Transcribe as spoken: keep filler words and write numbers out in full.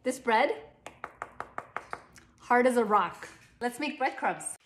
This bread, hard as a rock. Let's make breadcrumbs.